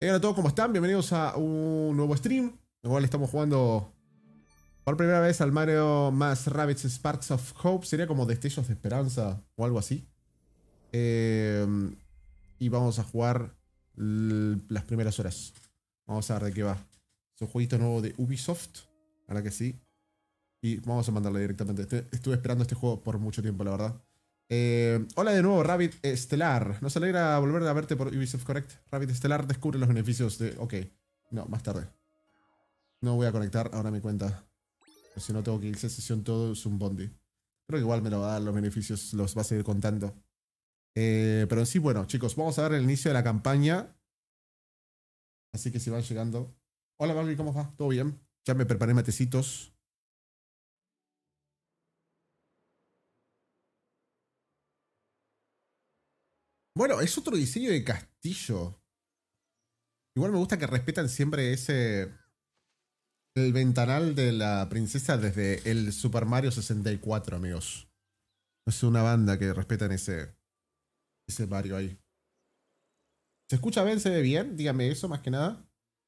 Hola a todos, ¿cómo están? Bienvenidos a un nuevo stream. En el cual estamos jugando por primera vez al Mario más Rabbids Sparks of Hope. Sería como Destellos de Esperanza o algo así. Eh, y vamos a jugar las primeras horas. Vamos a ver de qué va. Es un jueguito nuevo de Ubisoft. Ahora que sí. Y vamos a mandarle directamente. Estuve esperando este juego por mucho tiempo, la verdad. Hola de nuevo, Rabbit Estelar. Nos alegra volver a verte por Ubisoft Correct. Rabbit Estelar descubre los beneficios de... Ok. No, más tarde. No voy a conectar ahora mi cuenta. Si no tengo que irse sesión todo, es un bondi. Creo que igual me lo va a dar los beneficios, los va a seguir contando. Pero en sí, bueno, chicos, vamos a ver el inicio de la campaña. Así que si van llegando... Hola, Barbie, ¿cómo va? ¿Todo bien? Ya me preparé matecitos. Bueno, es otro diseño de castillo. Igual me gusta que respetan siempre ese... El ventanal de la princesa desde el Super Mario 64, amigos. Es una banda que respetan ese Mario ahí. ¿Se escucha bien? ¿Se ve bien? Dígame eso, más que nada.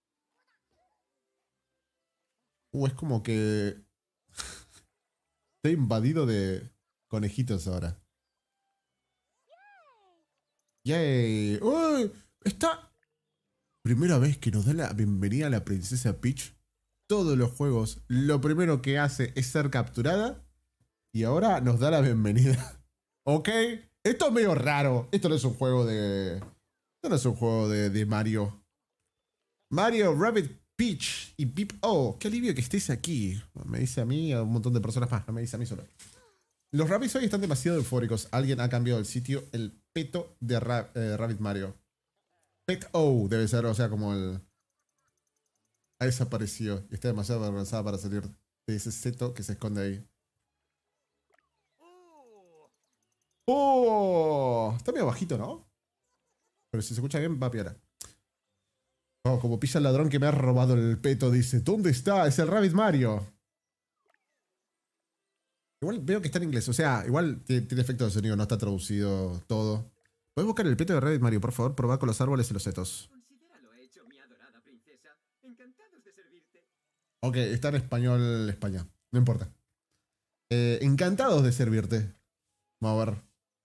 Es como que... Estoy invadido de conejitos ahora. ¡Yay! ¡Uy! Está... Primera vez que nos da la bienvenida a la princesa Peach. Todos los juegos, lo primero que hace es ser capturada. Y ahora nos da la bienvenida. ¿Ok? Esto es medio raro. Esto no es un juego de... Esto no es un juego de Mario. Mario, Rabbit, Peach y Pip. Oh, qué alivio que estés aquí. Me dice a mí y a un montón de personas más. No me dice a mí solo. Los Rabbids hoy están demasiado eufóricos. Alguien ha cambiado el sitio. El peto de Rabbit Mario. Pet O debe ser, o sea, como el... Ha desaparecido. Y está demasiado avergonzada para salir de ese seto que se esconde ahí. ¡Oh! Está medio bajito, ¿no? Pero si se escucha bien, va a piola. Oh, como pilla el ladrón que me ha robado el peto, dice. ¿Dónde está? Es el Rabbit Mario. Igual veo que está en inglés. O sea, igual tiene efecto de sonido, no está traducido todo. ¿Puedes buscar el peto de Rabbit Mario, por favor? Probar con los árboles y los setos. Considéralo hecho, mi adorada princesa. Encantados de servirte. Ok, está en español España. No importa. Encantados de servirte. Vamos a ver.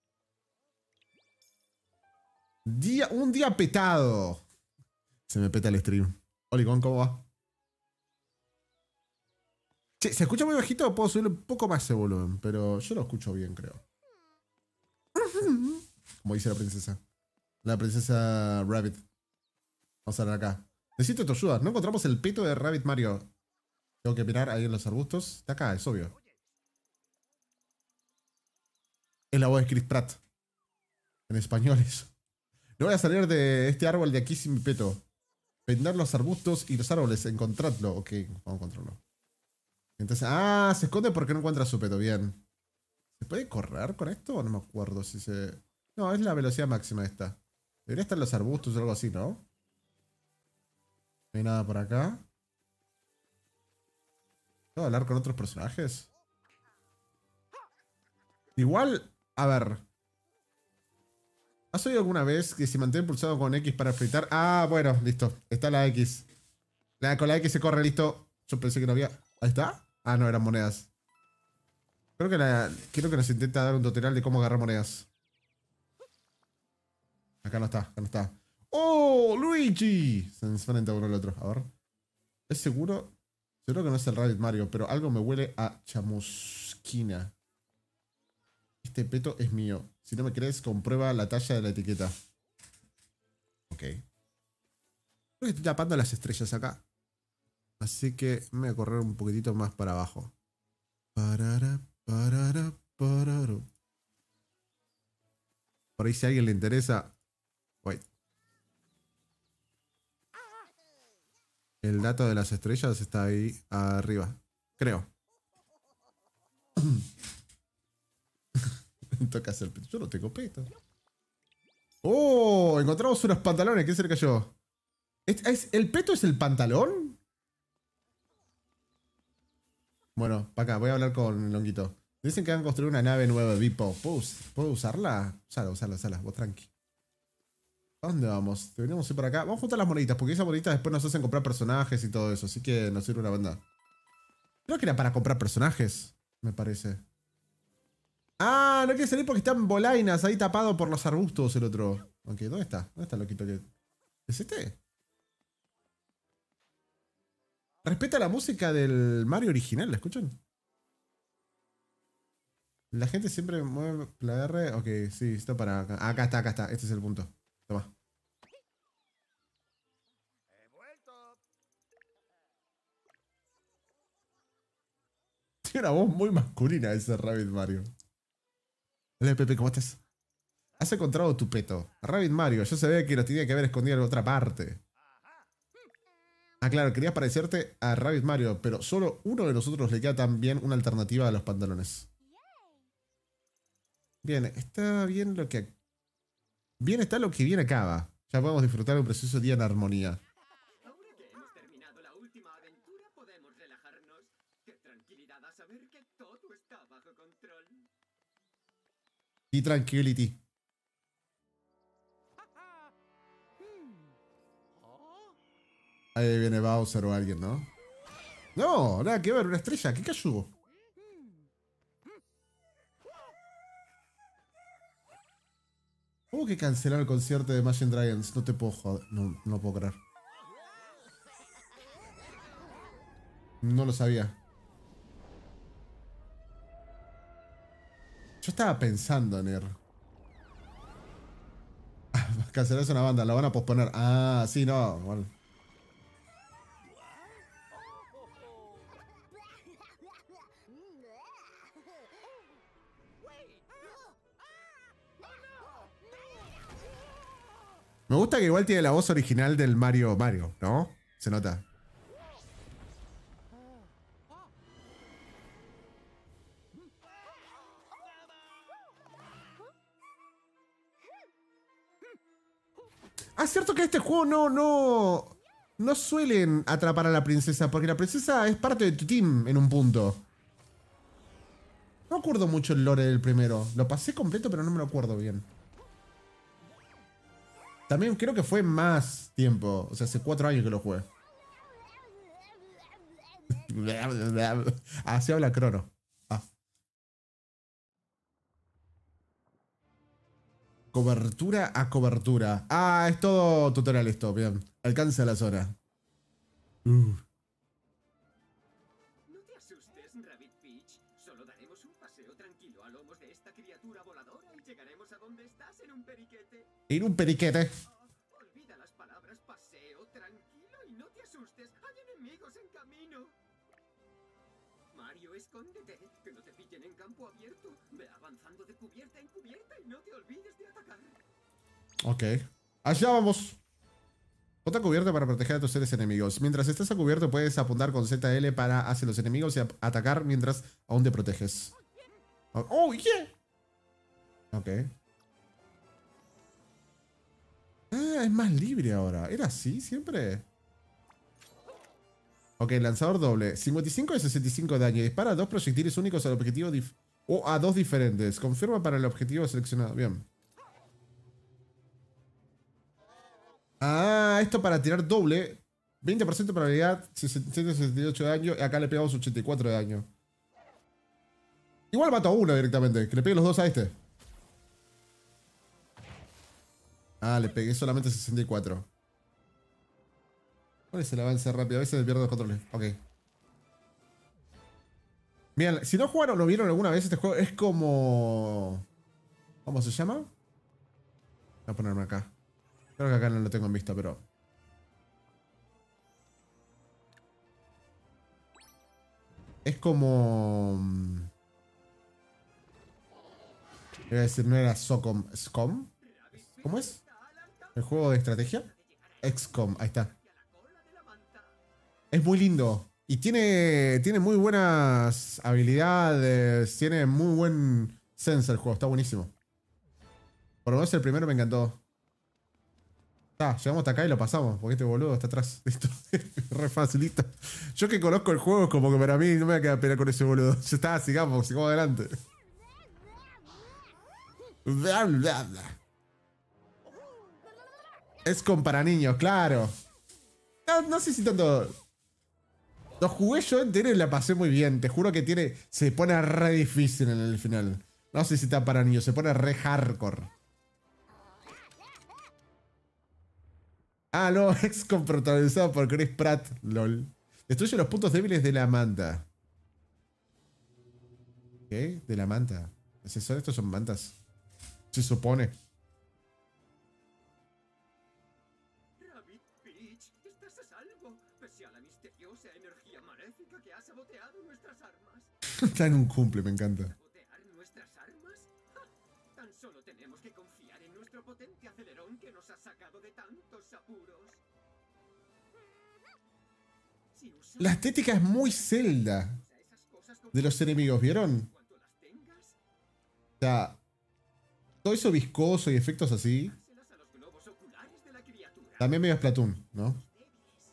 Un día petado. Se me peta el stream. Olicón, ¿cómo va? Che, ¿se escucha muy bajito? Puedo subir un poco más ese volumen, pero yo lo escucho bien, creo. Como dice la princesa. La princesa Rabbit. Vamos a ver acá. Necesito tu ayuda. No encontramos el peto de Rabbit Mario. Tengo que mirar ahí en los arbustos. Está acá, es obvio. Es la voz de Chris Pratt. En español eso. No voy a salir de este árbol de aquí sin mi peto. Vender los arbustos y los árboles. Encontradlo. Ok, vamos a encontrarlo. Entonces, se esconde porque no encuentra su peto. Bien. ¿Se puede correr con esto? No me acuerdo si se... No, es la velocidad máxima esta. Debería estar en los arbustos o algo así, ¿no? No hay nada por acá. ¿Puedo hablar con otros personajes? Igual, a ver. ¿Has oído alguna vez que se mantiene pulsado con X para fritar? Ah, bueno, listo. Está la X. Con la X se corre, listo. Yo pensé que no había... ¿Ahí está? Ah, no, eran monedas. Quiero que nos intenta dar un tutorial de cómo agarrar monedas. Acá no está, acá no está. ¡Oh, Luigi! Se enfrenta uno al otro. A ver. ¿Es seguro? Seguro que no es el Rabbit Mario, pero algo me huele a chamusquina. Este peto es mío. Si no me crees, comprueba la talla de la etiqueta. Ok. Creo que estoy tapando las estrellas acá. Así que me voy a correr un poquitito más para abajo. Parara, parara, pararo. Por ahí si a alguien le interesa... Wait. El dato de las estrellas está ahí arriba. Creo. Toca hacer peto. Yo no tengo peto. ¡Oh! Encontramos unos pantalones. ¿Qué se le cayó? ¿El peto es el pantalón? Bueno, para acá. Voy a hablar con Longuito. Dicen que van a construir una nave nueva, Vipo. ¿Puedo usarla? Usala. Vos tranqui. ¿A dónde vamos? Deberíamos ir por acá. Vamos a juntar las moneditas, porque esas moneditas después nos hacen comprar personajes y todo eso. Así que nos sirve una banda. Creo que era para comprar personajes, me parece. Ah, no quiere salir porque está en bolainas, ahí tapado por los arbustos el otro. Ok, ¿dónde está? ¿Dónde está el loquito que...? ¿Es este? Respeta la música del Mario original, ¿la escuchan? La gente siempre mueve la R. Ok, sí, está para acá. Acá está, acá está. Este es el punto. Toma. Tiene una voz muy masculina ese Rabbit Mario. Hola Pepe, ¿cómo estás? Has encontrado tu peto. Rabbit Mario, yo sabía que lo tenía que haber escondido en otra parte. Ah, claro, querías parecerte a Rabbit Mario, pero solo uno de nosotros le queda también una alternativa a los pantalones. Bien, está bien lo que... Bien está lo que bien acaba. Ya podemos disfrutar de un precioso día en armonía. Ahora que hemos terminado la última aventura, podemos relajarnos. Qué tranquilidad a saber que todo está bajo control. Y tranquility. Ahí viene Bowser o alguien, ¿no? No, nada que ver, una estrella. ¿Qué cayó? ¿Cómo que cancelaron el concierto de Imagine Dragons? No te puedo joder. No, no puedo creer. No lo sabía. Yo estaba pensando en ir. Cancelarse una banda, la van a posponer. Ah, sí, no. Bueno. Me gusta que igual tiene la voz original del Mario Mario, ¿no? Se nota. Ah, cierto que este juego no suelen atrapar a la princesa, porque la princesa es parte de tu team en un punto. No me acuerdo mucho el lore del primero. Lo pasé completo, pero no me lo acuerdo bien. También creo que fue más tiempo. O sea, hace 4 años que lo jugué. Así habla Crono. Ah. Cobertura a cobertura. Ah, es todo tutorial esto. Bien. Alcanza la zona. No te asustes, Rabbit Peach. Solo daremos un paseo tranquilo a lomos de esta criatura voladora y llegaremos a donde estás en un periquete. Ir un periquete. Olvida las palabras paseo, tranquilo y no te asustes. Hay enemigos en camino. Mario, escóndete. Que no te pillen en campo abierto. Ve avanzando de cubierta en cubierta y no te olvides de atacar. Ok. Allá vamos. Bota cubierta para proteger a tus seres enemigos. Mientras estás a cubierto puedes apuntar con ZL para hacia los enemigos y atacar mientras aún te proteges. ¡Oh, yeah! Ok. Ah, es más libre ahora. ¿Era así siempre? Ok, lanzador doble. 55 de 65 de daño. Dispara 2 proyectiles únicos al objetivo o a 2 diferentes. Confirma para el objetivo seleccionado. Bien. Ah, esto para tirar doble. 20% de probabilidad, 168 de daño. Y acá le pegamos 84 de daño. Igual mato a uno directamente. Que le pegue los dos a este. Ah, le pegué solamente 64. ¿Cuál es el avance rápido? A veces pierdo los controles. Ok. Bien, si no jugaron o lo vieron alguna vez, este juego es como... ¿Cómo se llama? Voy a ponerme acá. Creo que acá no lo tengo en vista, pero... Es como... Voy a decir, no era SOCOM. ¿SCOM? ¿Cómo es? ¿El juego de estrategia? XCOM, ahí está. Es muy lindo. Y tiene muy buenas habilidades. Tiene muy buen sense el juego. Está buenísimo. Por lo menos el primero me encantó. Llegamos hasta acá y lo pasamos. Porque este boludo está atrás. Listo. Re facilito. Yo que conozco el juego, como que para mí no me va a quedar pena con ese boludo. Ya está, sigamos adelante. Es con para niños, claro. No, no sé si tanto. Lo jugué yo entero y la pasé muy bien. Te juro que tiene. Se pone re difícil en el final. No sé si está para niños, se pone re hardcore. Ah, no, XCOM protagonizado por Chris Pratt, lol. Destruye los puntos débiles de la manta. ¿Qué? De la manta. Estos son mantas. Se supone. Rabbit Peach, estás a salvo, pese a la misteriosa energía maléfica que ha saboteado nuestras armas. Está en un cumple, me encanta. ¿Sabotear nuestras armas? ¡Ja! Tan solo tenemos que confiar en nuestro potente acelerón que nos ha sacado de tantos apuros. Si usas La estética es muy Zelda esas cosas con de los enemigos, ¿vieron? cuanto las tengas, O sea, todo eso viscoso y efectos así. dárselas a los globos oculares de la criatura. También medio Splatoon, ¿no? Débiles.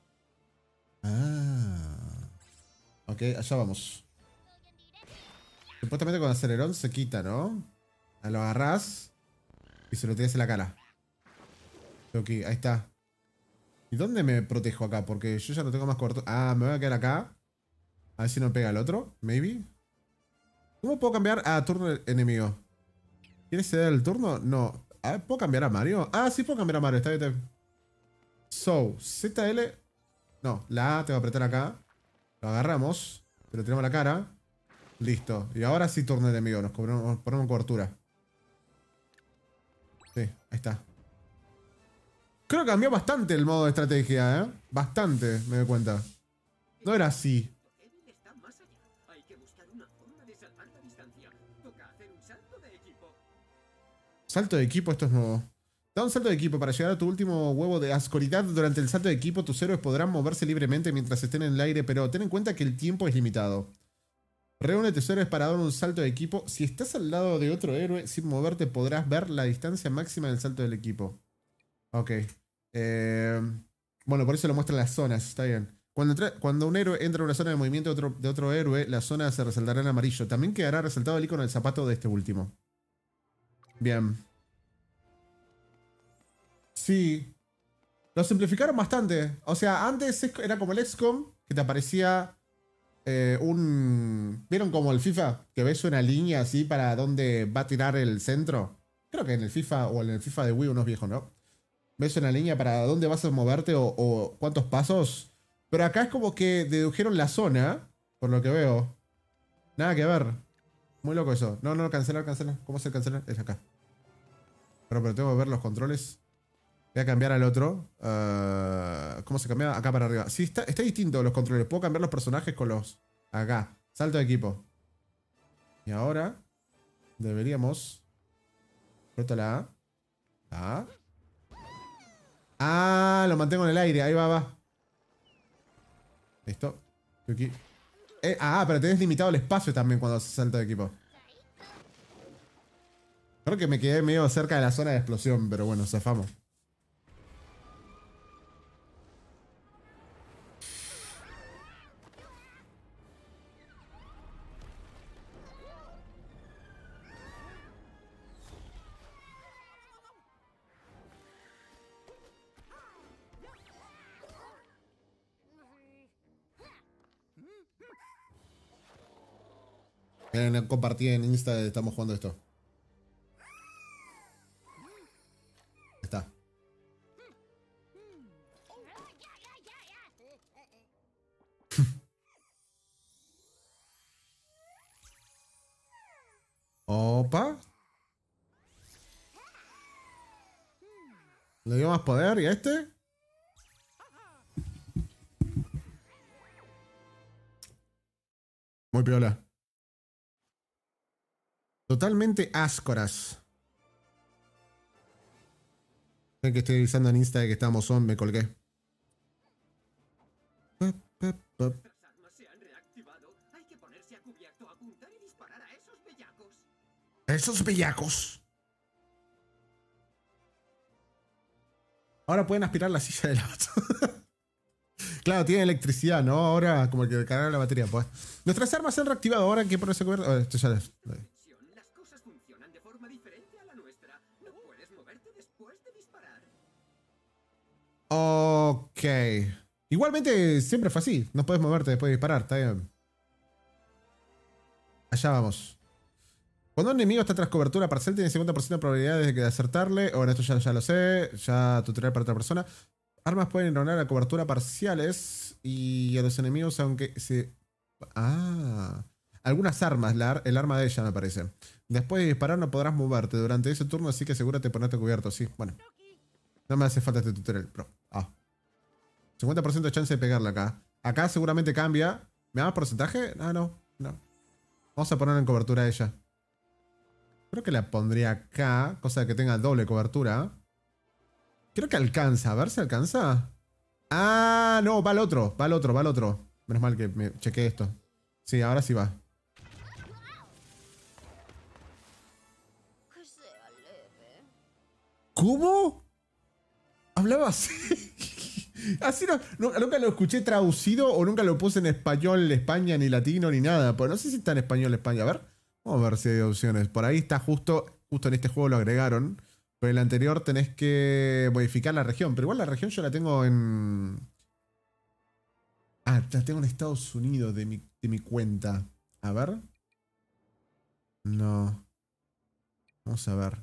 Ah. Ok, allá vamos. Supuestamente con acelerón se quita, ¿no? Lo agarrás y se lo tiras en la cara. Ok, ahí está. ¿Y dónde me protejo acá? Porque yo ya no tengo más cobertura. Ah, me voy a quedar acá. A ver si no pega el otro. Maybe. ¿Cómo puedo cambiar a turno enemigo? ¿Quieres ceder el turno? No. A ver, ¿puedo cambiar a Mario? Ah, sí puedo cambiar a Mario. Está bien, está bien. So, ZL. No, la A tengo que apretar acá. Lo agarramos. Se lo tiramos a la cara. Listo. Y ahora sí turno enemigo. Nos ponemos cobertura. Sí, ahí está. Creo que cambió bastante el modo de estrategia, ¿eh? Bastante, me doy cuenta. No era así. El débil está más allá. Hay que buscar una forma de salvar la distancia. Toca hacer un salto de equipo. Salto de equipo, esto es nuevo. Da un salto de equipo para llegar a tu último huevo de oscuridad. Durante el salto de equipo, tus héroes podrán moverse libremente mientras estén en el aire, pero ten en cuenta que el tiempo es limitado. Reúne tus héroes para dar un salto de equipo. Si estás al lado de otro héroe, sin moverte podrás ver la distancia máxima del salto del equipo. Ok. Bueno, por eso lo muestran las zonas, está bien. Cuando un héroe entra en una zona de movimiento de otro héroe, la zona se resaltará en amarillo. También quedará resaltado el icono del zapato de este último. Bien. Sí. Lo simplificaron bastante. O sea, antes era como el XCOM, que te aparecía ¿Vieron como el FIFA? Que ves una línea así para dónde va a tirar el centro. Creo que en el FIFA o en el FIFA de Wii unos viejos, ¿no? Ves una línea para dónde vas a moverte o cuántos pasos. Pero acá es como que dedujeron la zona, por lo que veo. Nada que ver. Muy loco eso. No, no, cancelar, cancelar. ¿Cómo se cancela? Es acá. Pero tengo que ver los controles. Voy a cambiar al otro. ¿Cómo se cambia? Acá para arriba. Sí, está distinto los controles. Puedo cambiar los personajes con los... Acá. Salto de equipo. Y ahora... Deberíamos... Apreto la A. La A. Ah, lo mantengo en el aire. Ahí va, va. Listo. Aquí. Pero tenés limitado el espacio también cuando haces salto de equipo. Creo que me quedé medio cerca de la zona de explosión, pero bueno, zafamos. Compartí en Insta, estamos jugando esto. Está. Opa. Le dio más poder y a este. Muy piola. Totalmente áscoras. Ven que estoy avisando en Insta de que estamos on, me colgué. Nuestras armas se han reactivado. Hay que ponerse a cubierto, apuntar y disparar a esos bellacos. Esos bellacos. Ahora pueden aspirar la silla del auto. Claro, tiene electricidad, ¿no? Ahora como que cargar la batería, pues. Nuestras armas se han reactivado. Ahora hay que ponerse cubierto. Esto ya es. Las cosas funcionan de forma diferente a la nuestra. No puedes moverte después de disparar. Ok. Igualmente siempre fue así. No puedes moverte después de disparar. Está bien. Allá vamos. Cuando un enemigo está tras cobertura parcial, tiene 50% de probabilidades de acertarle. O en esto ya lo sé. Ya tutorial para otra persona. Armas pueden ignorar la cobertura parciales. Y a los enemigos, aunque se... Ah. Algunas armas. El arma de ella, me parece. Después de disparar no podrás moverte durante ese turno, así que asegúrate de ponerte cubierto. Sí, bueno. No me hace falta este tutorial, bro. 50% de chance de pegarle acá. Acá seguramente cambia. ¿Me da más porcentaje? Ah, no. No. Vamos a ponerla en cobertura a ella. Creo que la pondría acá. Cosa de que tenga doble cobertura. Creo que alcanza. A ver si alcanza. Ah, no. Va al otro. Va al otro. Va al otro. Menos mal que me chequeé esto. Sí, ahora sí va. Que sea leve. ¿Cómo? Hablaba así. Así nunca lo escuché traducido o nunca lo puse en español España ni latino ni nada. Pues no sé si está en español España. A ver. Vamos a ver si hay opciones. Por ahí está justo en este juego lo agregaron. Pero en el anterior tenés que modificar la región. Pero igual la región yo la tengo en... Ah, la tengo en Estados Unidos de mi cuenta. A ver. No. Vamos a ver.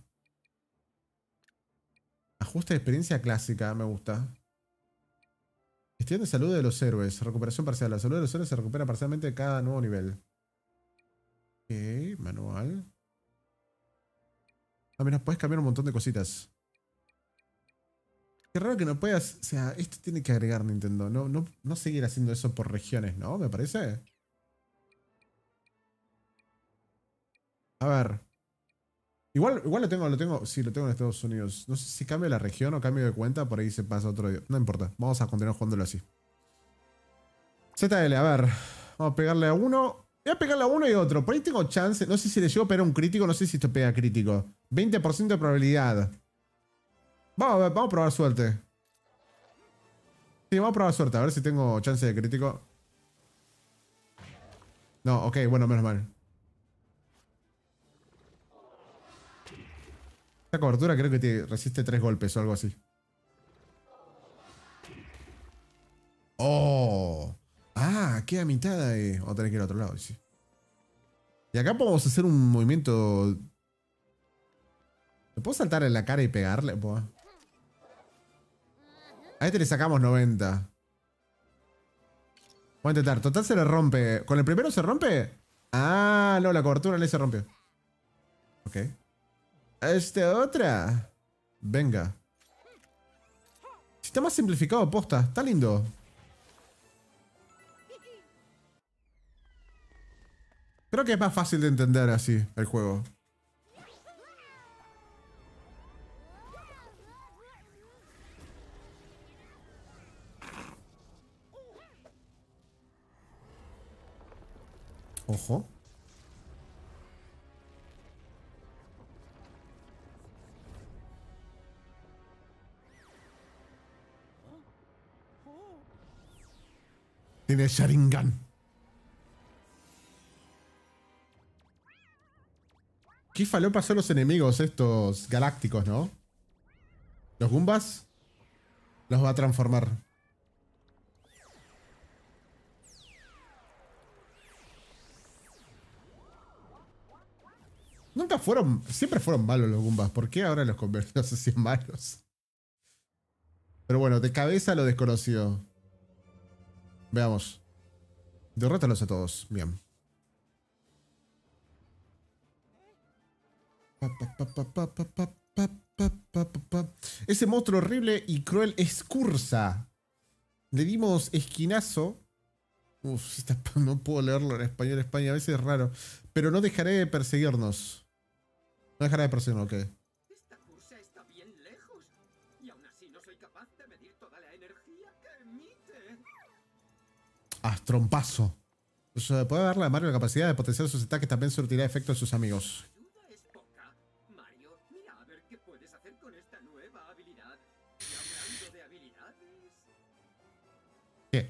Ajuste de experiencia clásica. Me gusta. Gestión de salud de los héroes. Recuperación parcial. La salud de los héroes se recupera parcialmente cada nuevo nivel. Ok, manual. Ah, mira, puedes cambiar un montón de cositas. Qué raro que no puedas... O sea, esto tiene que agregar Nintendo. No seguir haciendo eso por regiones, ¿no? Me parece. A ver. Igual lo tengo. Sí, lo tengo en Estados Unidos. No sé si cambio la región o cambio de cuenta. Por ahí se pasa otro día. No importa. Vamos a continuar jugándolo así. ZL, a ver. Vamos a pegarle a uno. Voy a pegarle a uno y otro. Por ahí tengo chance. No sé si le llego a pegar un crítico. No sé si esto pega crítico. 20% de probabilidad. Vamos a ver. Vamos a probar suerte. Sí, vamos a probar suerte. A ver si tengo chance de crítico. No, ok. Bueno, menos mal. Esta cobertura creo que te resiste 3 golpes o algo así. ¡Oh! Ah, queda mitad ahí. Vamos a tener que ir al otro lado, sí. Y acá podemos hacer un movimiento... ¿Me puedo saltar en la cara y pegarle? Buah. A este le sacamos 90. Voy a intentar. Total se le rompe. ¿Con el primero se rompe? Ah, no, la cobertura le se rompió. Ok. Otra. Venga. Si está más simplificado, posta. Está lindo. Creo que es más fácil de entender así el juego. Ojo. Tiene Sharingan. ¿Qué falopa son los enemigos estos galácticos, no? Los Goombas los va a transformar. Nunca fueron... Siempre fueron malos los Goombas. ¿Por qué ahora los convirtió así en malos? Pero bueno, de cabeza lo desconocido. Veamos. Derrótalos a todos. Bien. Ese monstruo horrible y cruel es Cursa. Le dimos esquinazo. Uf, no puedo leerlo en español. España a veces es raro. Pero no dejaré de perseguirnos. No dejará de perseguirnos, ok. Esta cursa está bien lejos. Y aún así no soy capaz de medir toda la energía que emite. Astrompazo. Puede darle a Mario la capacidad de potenciar sus ataques. También surtirá efecto a sus amigos. Ayuda es poca. Mario, mira a ver qué puedes hacer con esta nueva habilidad. Y hablando de habilidades... ¿Qué?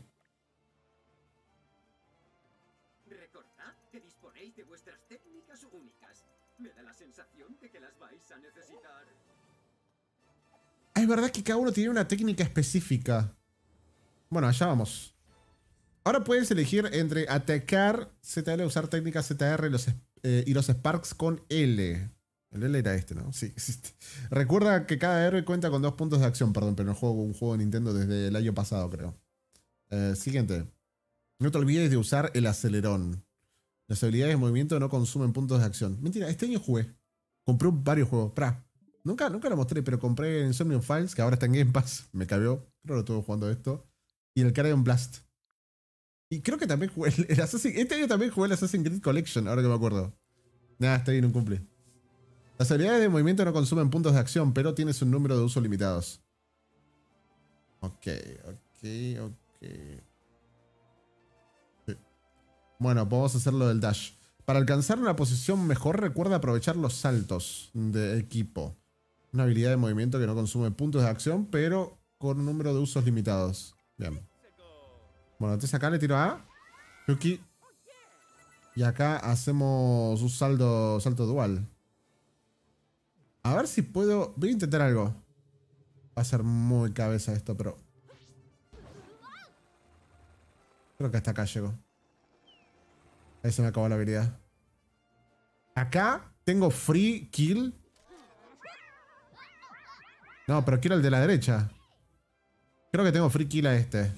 Recordad que disponéis de vuestras técnicas únicas. Me da la sensación de que las vais a necesitar. Ah, es es verdad que cada uno tiene una técnica específica. Bueno, allá vamos. Ahora puedes elegir entre atacar ZL, usar técnica ZR y los Sparks con L. El L era este, ¿no? Sí, existe. Recuerda que cada héroe cuenta con 2 puntos de acción, perdón, pero no juego un juego de Nintendo desde el año pasado, creo. Siguiente. No te olvides de usar el acelerón. Las habilidades de movimiento no consumen puntos de acción. Mentira, este año jugué. Compré varios juegos. Nunca lo mostré, pero compré Insomnium Files, que ahora está en Game Pass. Me cabió. Creo que lo estuve jugando esto. Y el Carrion Blast. Y creo que también jugué el Assassin's... Este año también jugué el Assassin's Creed Collection, ahora que me acuerdo. Nada, está bien, un cumple. Las habilidades de movimiento no consumen puntos de acción, pero tienes un número de uso limitados. Ok. Sí. Bueno, vamos a hacer lo del dash. Para alcanzar una posición mejor, recuerda aprovechar los saltos de equipo. Una habilidad de movimiento que no consume puntos de acción, pero con un número de usos limitados. Bien. Bueno, entonces acá le tiro a Yuki. Y acá hacemos un salto dual. A ver si puedo... Voy a intentar algo. Va a ser muy cabeza esto, pero... Creo que hasta acá llego. Ahí se me acabó la habilidad. Acá tengo free kill. No, pero quiero el de la derecha. Creo que tengo free kill a este.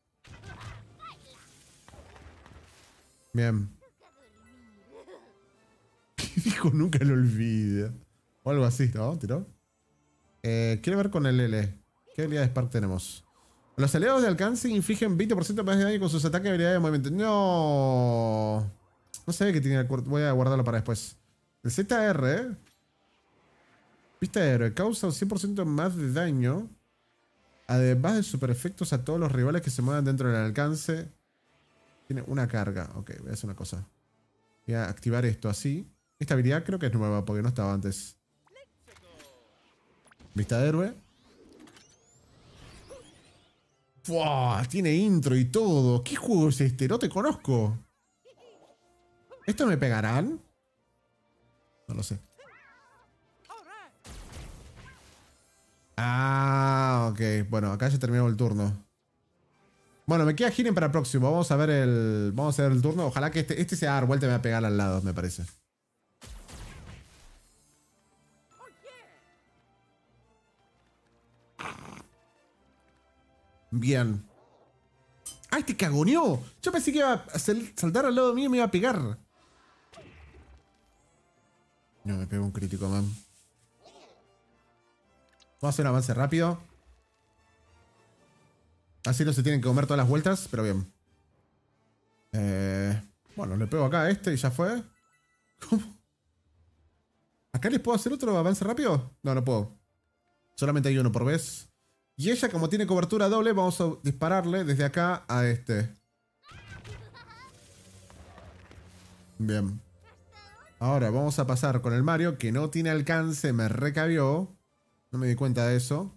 Bien. ¿Qué dijo? Nunca lo olvida. O algo así, ¿no? ¿Tiró? Quiero ver con el L. ¿Qué habilidad de Spark tenemos? Los aliados de alcance infligen 20% más de daño con sus ataques y habilidades de movimiento. No. No sabía que tenía... Voy a guardarlo para después. El ZR. Pista de héroe. Causa un 100% más de daño. Además de super efectos a todos los rivales que se muevan dentro del alcance. Tiene una carga. Ok, voy a hacer una cosa. Voy a activar esto así. Esta habilidad creo que es nueva porque no estaba antes. Vista de héroe. ¡Fua! Tiene intro y todo. ¿Qué juego es este? No te conozco. ¿Esto me pegarán? No lo sé. Ah, ok. Bueno, acá ya terminó el turno. Bueno, me queda healing para el próximo. Vamos a ver el turno. Ojalá que este se va a dar vuelta y me va a pegar al lado, me parece. Bien. ¡Ah, este cagoneó! Yo pensé que iba a saltar al lado mío y me iba a pegar. No, me pegó un crítico, man. Vamos a hacer un avance rápido. Así no se tienen que comer todas las vueltas, pero bien. Bueno, le pego acá a este y ya fue. ¿Cómo? ¿Acá les puedo hacer otro avance rápido? No, no puedo. Solamente hay uno por vez. Y ella, como tiene cobertura doble, vamos a dispararle desde acá a este. Bien. Ahora vamos a pasar con el Mario, que no tiene alcance, me recabió. No me di cuenta de eso.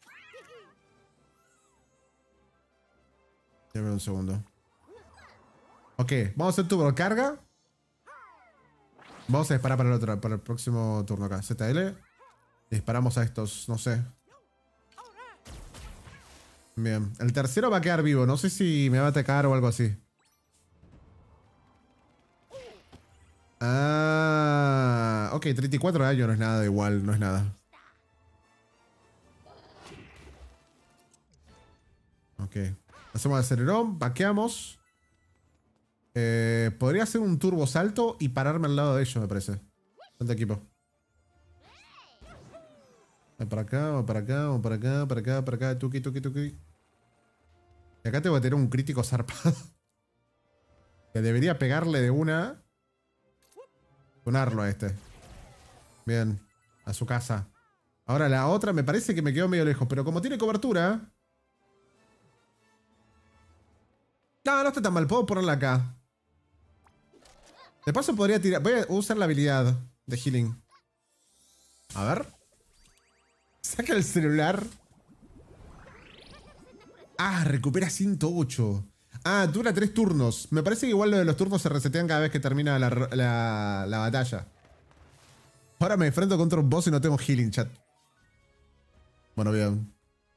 Dame un segundo. Ok, vamos a hacer turbo carga. Vamos a disparar para el próximo turno acá. ZL. Disparamos a estos, no sé. Bien, el tercero va a quedar vivo. No sé si me va a atacar o algo así. Ah, ok, 34 de daño no es nada igual, no es nada. Ok, hacemos el acelerón, vaqueamos. Podría hacer un turbo salto y pararme al lado de ellos, me parece. Bastante equipo. Para acá, vamos para acá, vamos para acá, para acá, para acá, tuki, tuki, tuki. Y acá tengo que tener un crítico zarpado. Que debería pegarle de una. Tunarlo a este. Bien, a su casa. Ahora la otra me parece que me quedó medio lejos, pero como tiene cobertura... No, no está tan mal, puedo ponerla acá. De paso podría tirar... Voy a usar la habilidad de healing. A ver. Saca el celular. Ah, recupera 108. Ah, dura 3 turnos. Me parece que igual lo de los turnos se resetean cada vez que termina la batalla. Ahora me enfrento contra un boss y no tengo healing, chat. Bueno, bien.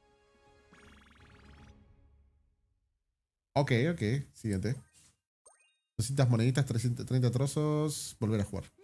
Ok, ok. Siguiente. 200 moneditas, 330 trozos. Volver a jugar.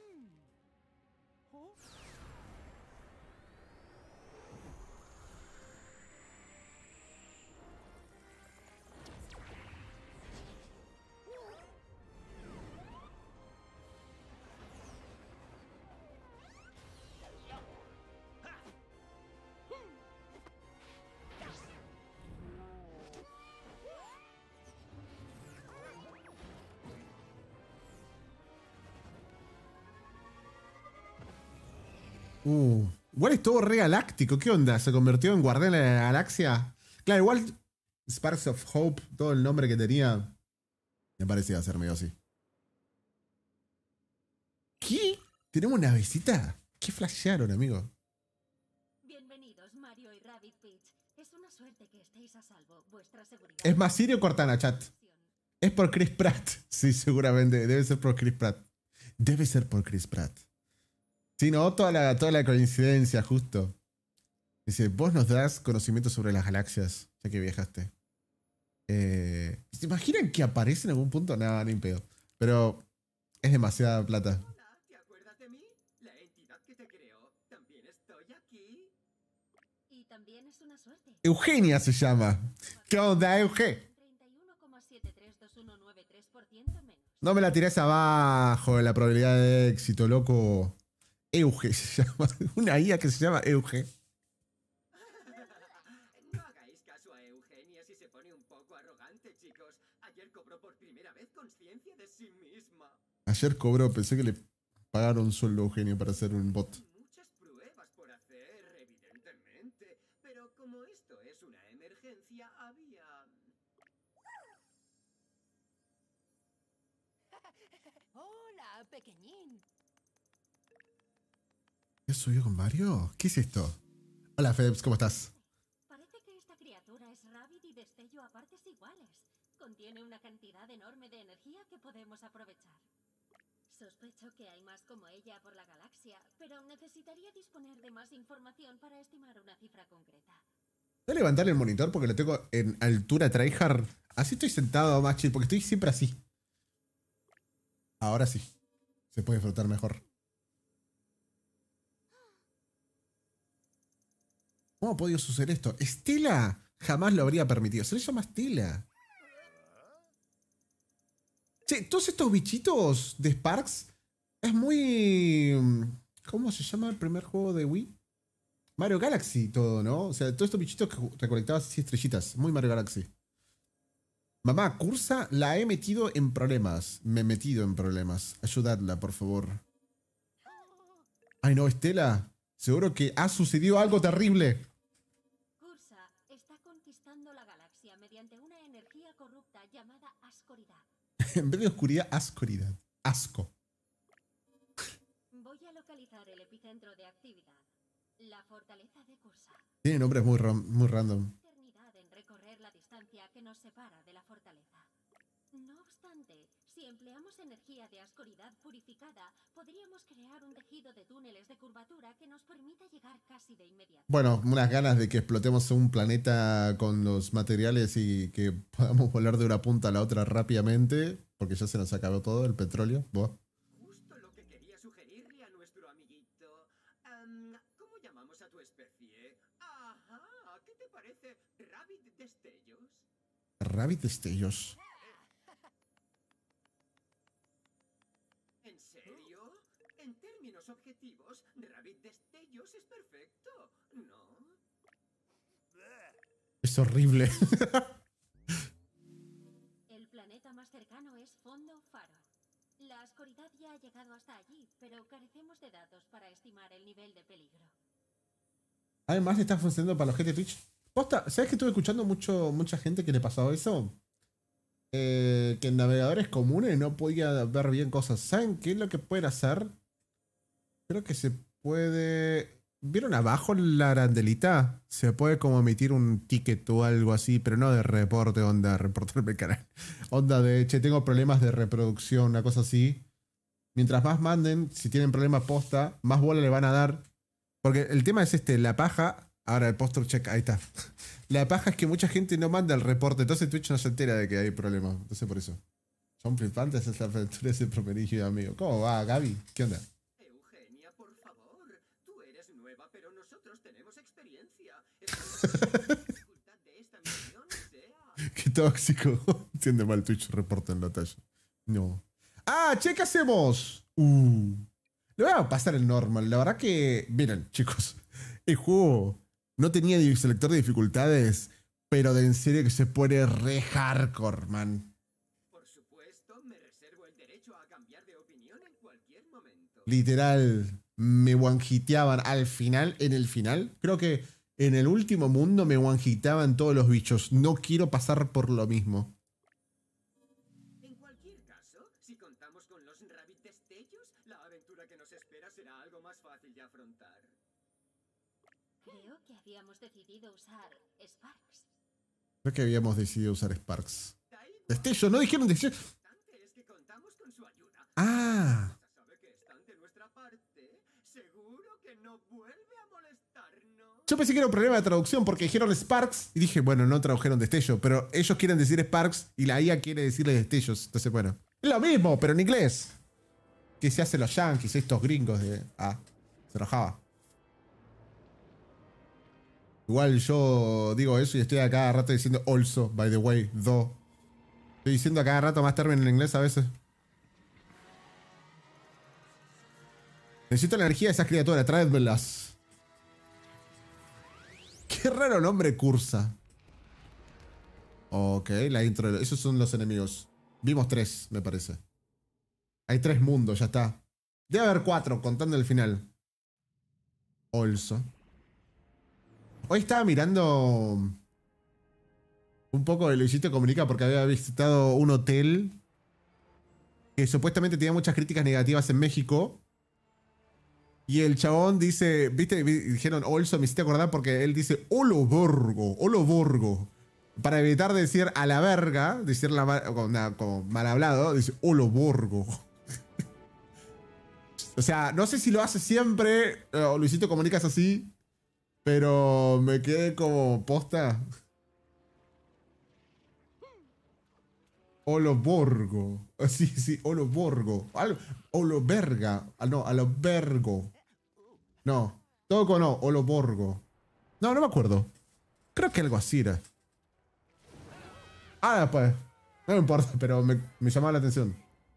Igual es todo re galáctico. ¿Qué onda? ¿Se convirtió en guardián de la galaxia? Claro, igual Sparks of Hope, todo el nombre que tenía, me parecía ser medio así. ¿Qué? ¿Tenemos una visita? ¿Qué flashearon, amigo? Bienvenidos, Mario y Rabbit Peach. Es una suerte que estéis a salvo. Vuestra seguridad. Es más Sirio Cortana, chat. Es por Chris Pratt. Sí, seguramente. Debe ser por Chris Pratt. Debe ser por Chris Pratt. Sí, no, toda la coincidencia, justo. Dice, vos nos das conocimiento sobre las galaxias, ya que viajaste. ¿Se imaginan que aparece en algún punto? Nada, ni pedo. Pero es demasiada plata. Hola, ¿te acuerdas de mí? La entidad que te creó. También estoy aquí. Y también es una suerte. Eugenia se llama. ¿Qué onda, Euge? 31,732193% menos. No me la tires abajo de la probabilidad de éxito, loco. Euge se llama. Una IA que se llama Euge. No hagáis caso a Eugenia si se pone un poco arrogante, chicos. Ayer cobró por primera vez conciencia de sí misma. Ayer cobró, pensé que le pagaron un sueldo a Eugenio para hacer un bot. Muchas pruebas por hacer, evidentemente. Pero como esto es una emergencia, había... Hola, pequeñín. ¿Qué subió con Mario? ¿Qué es esto? Hola, Febs, ¿cómo estás? Parece que esta criatura es Rabbit y Destello a partes iguales. Contiene una cantidad enorme de energía que podemos aprovechar. Sospecho que hay más como ella por la galaxia, pero necesitaría disponer de más información para estimar una cifra concreta. Voy a levantar el monitor porque lo tengo en altura tryhard. Así estoy sentado más chill, porque estoy siempre así. Ahora sí. Se puede disfrutar mejor. ¿Cómo ha podido suceder esto? Estela jamás lo habría permitido. Se le llama Estela. Che, todos estos bichitos de Sparks es muy... ¿Cómo se llama el primer juego de Wii? Mario Galaxy todo, ¿no? O sea, todos estos bichitos que recolectabas así estrellitas. Muy Mario Galaxy. Mamá, Cursa la he metido en problemas. Me he metido en problemas. Ayudadla, por favor. Ay, no, Estela. Seguro que ha sucedido algo terrible. Cursa está conquistando la galaxia mediante una energía corrupta llamada ascoridad. En vez de oscuridad, ascoridad. Asco. Voy a localizar el epicentro de actividad. La fortaleza de Cursa. Tiene nombres muy random. Eternidad en recorrer la distancia que nos separa de la fortaleza. No obstante, si empleamos energía de ascoridad purificada, podríamos crear un tejido de túneles de curvatura que nos permita llegar casi de inmediato. Bueno, unas ganas de que explotemos un planeta con los materiales y que podamos volar de una punta a la otra rápidamente, porque ya se nos acabó todo el petróleo. Buah. Justo lo que quería sugerirle a nuestro amiguito. ¿Cómo llamamos a tu especie? Ajá, ¿qué te parece? ¿Rabbit Destellos? Rabbit Destellos. ¿En serio? En términos objetivos, Rabbit Destellos es perfecto, ¿no? Es horrible. El planeta más cercano es Fondo Faro. La oscuridad ya ha llegado hasta allí, pero carecemos de datos para estimar el nivel de peligro. Además, está funcionando para los gente de Twitch. Posta, ¿sabes que estuve escuchando mucha gente que le pasaba eso? Que en navegadores comunes no podía ver bien cosas. ¿Saben qué es lo que pueden hacer? Creo que se puede... ¿Vieron abajo la arandelita? Se puede como emitir un ticket o algo así, pero no de reporte, onda, reportarme el canal. Onda de, che, tengo problemas de reproducción, una cosa así. Mientras más manden, si tienen problemas posta, más bola le van a dar. Porque el tema es la paja Ahora el posture check, ahí está. La paja es que mucha gente no manda el reporte, entonces Twitch no se entera de que hay problema. Entonces por eso. Son flipantes esas aventuras de promedio, amigo. ¿Cómo va, Gaby? ¿Qué onda? Eugenia, por favor. Tú eres nueva, pero nosotros tenemos experiencia. La dificultad de esta misión sea... Qué tóxico. Entiende mal Twitch, reporta en la talla. No. Ah, che, ¿qué hacemos? Le voy a pasar el normal. La verdad que, miren, chicos, el juego no tenía selector de dificultades, pero de en serio que se pone re hardcore, man. Por supuesto, me reservo el derecho a cambiar de opinión en cualquier momento. Literal, me one-hiteaban al final, en el final. Creo que en el último mundo me one-hiteaban todos los bichos. No quiero pasar por lo mismo. En cualquier caso, si contamos con los Rabbit Destellos, la aventura que nos espera será algo más fácil de afrontar. Creo que habíamos decidido usar Sparks. Creo que habíamos decidido usar Sparks. Da igual, Destello, no dijeron destello. lo importante es que contamos con su ayuda. Ah, Ya sabe que están de nuestra parte. Seguro que no vuelve a molestarnos. yo pensé que era un problema de traducción porque dijeron Sparks y dije, bueno, no tradujeron destello, pero ellos quieren decir Sparks y la IA quiere decirle destellos. Entonces, bueno, es lo mismo, pero en inglés. ¿Qué se hacen los yankees, estos gringos de... Ah, se enojaba. Igual yo digo eso y estoy a cada rato diciendo also, by the way, though. Estoy diciendo a cada rato más términos en inglés a veces. Necesito la energía de esas criaturas, tráedmelas. Qué raro nombre cursa. Ok, la intro. Esos son los enemigos. Vimos 3, me parece. Hay 3 mundos, ya está. Debe haber 4, contando el final. Also. Hoy estaba mirando un poco de Luisito Comunica porque había visitado un hotel que supuestamente tenía muchas críticas negativas en México. Y el chabón dice, viste, dijeron also, me hiciste acordar porque él dice olo borgo. Para evitar decir a la verga, decirla como mal hablado, dice olo borgo. O sea, no sé si lo hace siempre, o Luisito Comunica es así. Pero me quedé como posta. Oloborgo. Sí, Oloborgo. Oloberga. No, Alobergo. No, todo con O, Oloborgo. No, no me acuerdo. Creo que algo así era. Ah, pues. No me importa, pero me llamaba la atención.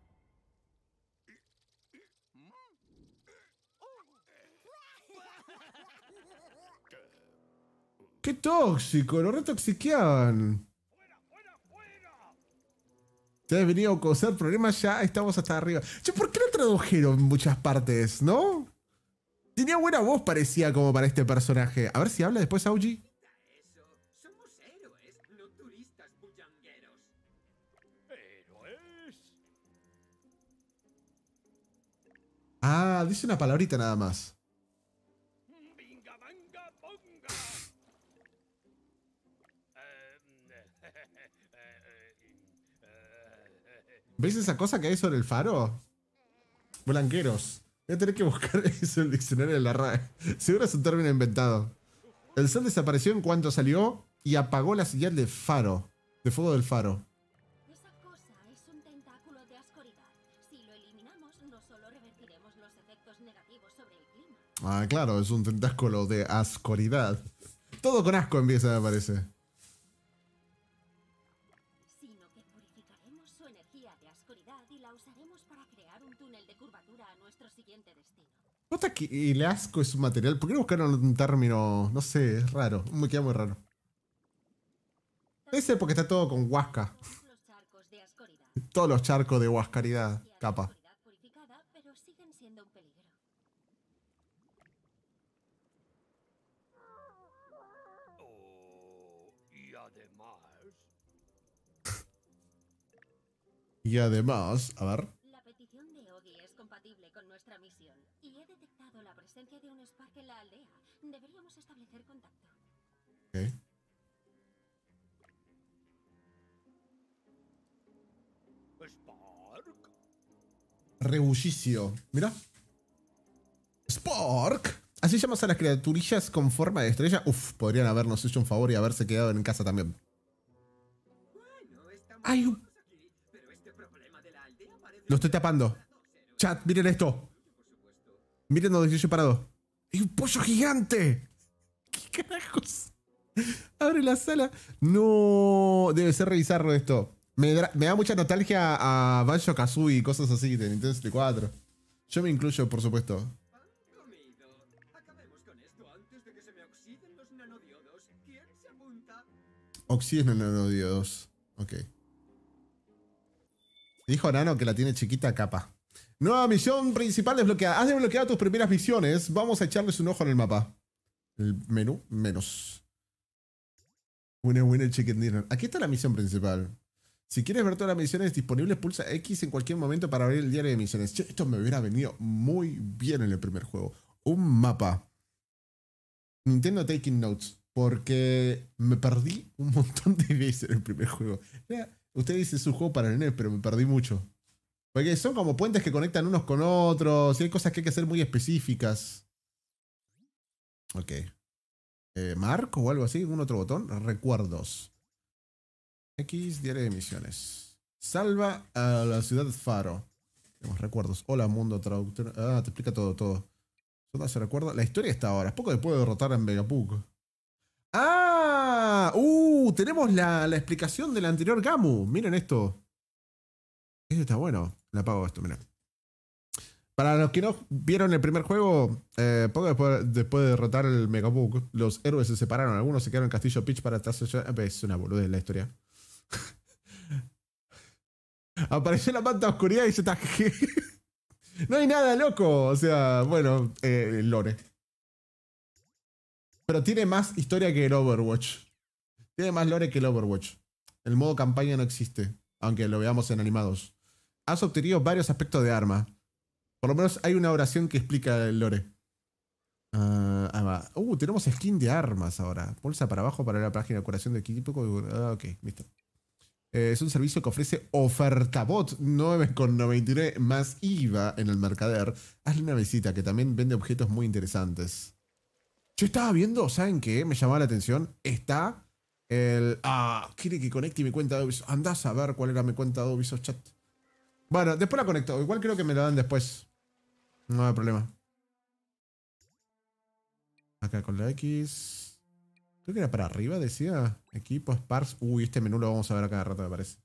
¡Qué tóxico! ¡Lo retoxiqueaban! Te has venido a causar problemas, ya estamos hasta arriba. Che, ¿por qué lo tradujeron en muchas partes, no? Tenía buena voz, parecía como para este personaje. A ver si habla después, Augie. Eso, somos héroes, no turistas bullangueros. ¡Héroes! Ah, dice una palabrita nada más. ¡Binga, banga, bonga! ¿Ves esa cosa que hay sobre el faro? Blanqueros. Voy a tener que buscar eso en el diccionario de la RAE. Seguro es un término inventado. El sol desapareció en cuanto salió y apagó la señal de faro. De fuego del faro. Esa cosa es un tentáculo de oscuridad. Si lo eliminamos, no solo revertiremos los efectos negativos sobre el clima, Ah, claro, es un tentáculo de ascoridad. Todo con asco empieza, me parece. sino que purificaremos su energía de oscuridad y la usaremos para crear un túnel de curvatura a nuestro siguiente destino. ¿Nota que el asco es un material? ¿Por qué no buscaron un término? No sé, es raro. Me queda muy raro. Debe ser porque está todo con huasca. Los charcos de oscuridad. Todos los charcos de huascaridad. Energía de Capa. oscuridad purificada, pero siguen siendo un peligro. Oh, y además... Y además, a ver. La petición de Ogi es compatible con nuestra misión y he detectado la presencia de un Spark en la aldea. Deberíamos establecer contacto. Ok. ¿Spark? Rebullicio. Mira. Spark. Así llamas a las criaturillas con forma de estrella. Uf, podrían habernos hecho un favor y haberse quedado en casa también. Bueno, estamos Hay un... todos aquí, pero este problema de la aldea parece Lo estoy tapando. Chat, miren esto. Miren donde estoy parado. ¡Hay un pollo gigante! ¿Qué carajos? Abre la sala. No, debe ser revisarlo esto. Me da mucha nostalgia a Banjo-Kazooie y cosas así de Nintendo 64. Yo me incluyo, por supuesto. comido. Acabemos con esto antes de que se me oxiden los nanodiodos. ¿Quién se apunta? Oxígeno nanodiodos. Ok. Dijo Nano que la tiene chiquita capa. Nueva misión principal desbloqueada. Has desbloqueado tus primeras misiones. Vamos a echarles un ojo en el mapa. El menú, menos. Winner Chicken Dinner. Aquí está la misión principal. Si quieres ver todas las misiones disponibles, pulsa X en cualquier momento para abrir el diario de misiones. Che, esto me hubiera venido muy bien en el primer juego. Un mapa. Nintendo Taking Notes. Porque me perdí un montón de veces en el primer juego. Usted dice es un juego para el NES, pero me perdí mucho. Porque son como puentes que conectan unos con otros. Y hay cosas que hay que hacer muy específicas. Ok. ¿Marco o algo así? ¿Un otro botón? Recuerdos. X, diario de misiones. Salva a la ciudad Faro. Tenemos recuerdos. Hola, mundo traductor. Ah, te explica todo. ¿Dónde se recuerda? La historia está ahora. Es poco después de derrotar a Megapug. ¡Ah! Tenemos la explicación del anterior Gamu. Miren esto. Esto está bueno. Le apago esto, miren. Para los que no vieron el primer juego, poco después de derrotar el Megapug, los héroes se separaron. Algunos se quedaron en Castillo Peach para atrás. Es una boludez la historia. Apareció la manta oscuridad y se está. No hay nada loco. O sea, bueno, lore. Pero tiene más historia que el Overwatch. Tiene más lore que el Overwatch. El modo campaña no existe, aunque lo veamos en animados. Has obtenido varios aspectos de arma. Por lo menos hay una oración que explica el lore. Tenemos skin de armas ahora. Pulsa para abajo para ver la página de curación de equipo. Ok, listo. Es un servicio que ofrece Ofertabot 9,99 más IVA en el mercader. Hazle una visita, que también vende objetos muy interesantes. Yo estaba viendo, ¿saben qué? Me llamaba la atención. Está el... quiere que conecte mi cuenta de Ubisoft. Andás a ver cuál era mi cuenta de Ubisoft Chat. Bueno, después la conecto. Igual creo que me la dan después. No hay problema. Acá con la X... Creo que era para arriba, decía. Equipo, Sparks. Este menú lo vamos a ver a cada rato, me parece.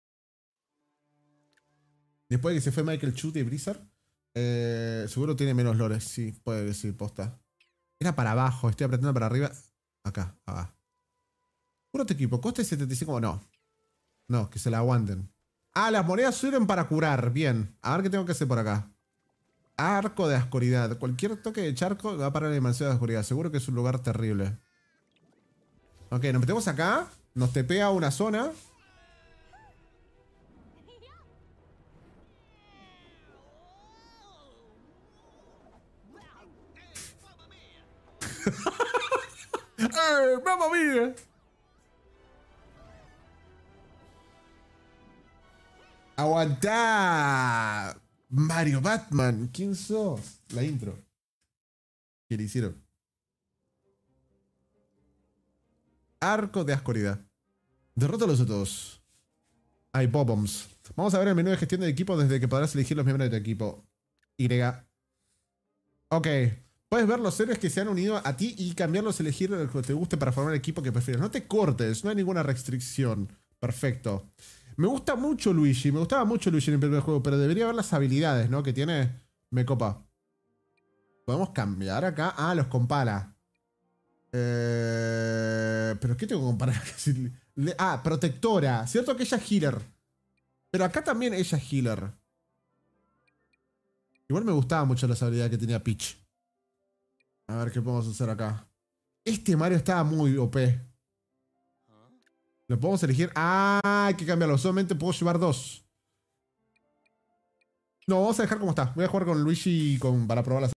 Después de que se fue Michael Chu de Blizzard. Seguro tiene menos lores. Sí, puede decir posta. Era para abajo. Estoy apretando para arriba. Acá, abajo. Puro equipo. Coste 75. No. No, que se la aguanten. Las monedas sirven para curar. Bien. A ver qué tengo que hacer por acá. Arco de oscuridad. Cualquier toque de charco va a parar la dimensión de oscuridad. Seguro que es un lugar terrible. Ok, nos metemos acá. Nos tepea una zona. ¡Mamma mía! ¡Aguantá! Mario Batman. ¿Quién sos? La intro. ¿Qué le hicieron? Arco de oscuridad. Derrótalos a todos. Hay bombs. Vamos a ver el menú de gestión de equipo desde que podrás elegir los miembros de tu equipo. Y. Ok. Puedes ver los héroes que se han unido a ti y cambiarlos, elegir el que te guste para formar el equipo que prefieras. No te cortes, no hay ninguna restricción. Perfecto. Me gusta mucho Luigi. Me gustaba mucho Luigi en el primer juego, pero debería ver las habilidades, ¿no? Que tiene. Me copa. ¿Podemos cambiar acá? Los compara. ¿Pero qué tengo que comparar? Protectora. Cierto que ella es healer. Pero acá también ella es healer. Igual me gustaban mucho las habilidades que tenía Peach. A ver qué podemos hacer acá. Este Mario estaba muy OP. ¿Lo podemos elegir? Hay que cambiarlo. Solamente puedo llevar 2. No, vamos a dejar como está. Voy a jugar con Luigi para probar las